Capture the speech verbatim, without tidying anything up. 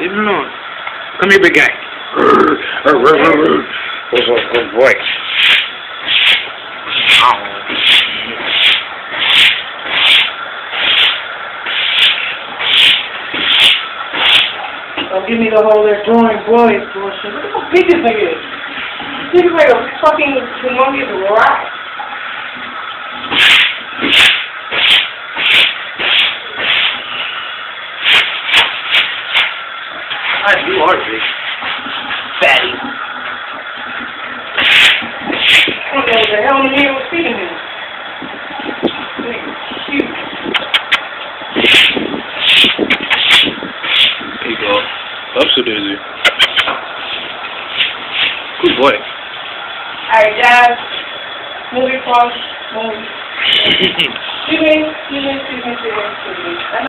Leave him alone. Come here, big guy. Oh, boy. Don't give me the whole they're drawing boys bullshit. Look how big this thing is. This thing is like a fucking humongous rock. Ah, you are big. Fatty. I don't know what the hell the man was feeding him. Huge. There you go. Upside daisy. Good boy. Alright, Dad. Movie pause. Movie. Excuse me. Excuse me. Excuse me. Excuse me. Excuse me.